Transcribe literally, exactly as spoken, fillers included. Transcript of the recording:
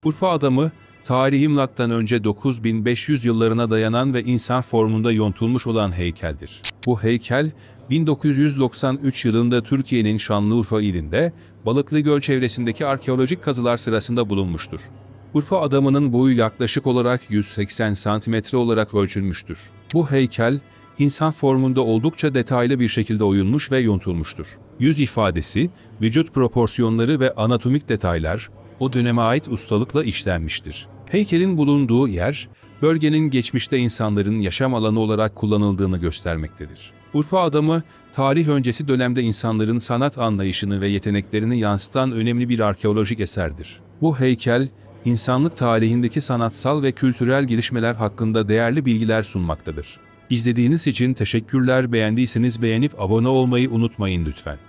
Urfa adamı, tarihi milattan önce dokuz bin beş yüz yıllarına dayanan ve insan formunda yontulmuş olan heykeldir. Bu heykel, bin dokuz yüz doksan üç yılında Türkiye'nin Şanlıurfa ilinde, Balıklıgöl çevresindeki arkeolojik kazılar sırasında bulunmuştur. Urfa adamının boyu yaklaşık olarak yüz seksen santimetre olarak ölçülmüştür. Bu heykel, insan formunda oldukça detaylı bir şekilde oyulmuş ve yontulmuştur. Yüz ifadesi, vücut proporsiyonları ve anatomik detaylar, o döneme ait ustalıkla işlenmiştir. Heykelin bulunduğu yer, bölgenin geçmişte insanların yaşam alanı olarak kullanıldığını göstermektedir. Urfa adamı, tarih öncesi dönemde insanların sanat anlayışını ve yeteneklerini yansıtan önemli bir arkeolojik eserdir. Bu heykel, insanlık tarihindeki sanatsal ve kültürel gelişmeler hakkında değerli bilgiler sunmaktadır. İzlediğiniz için teşekkürler. Beğendiyseniz beğenip abone olmayı unutmayın lütfen.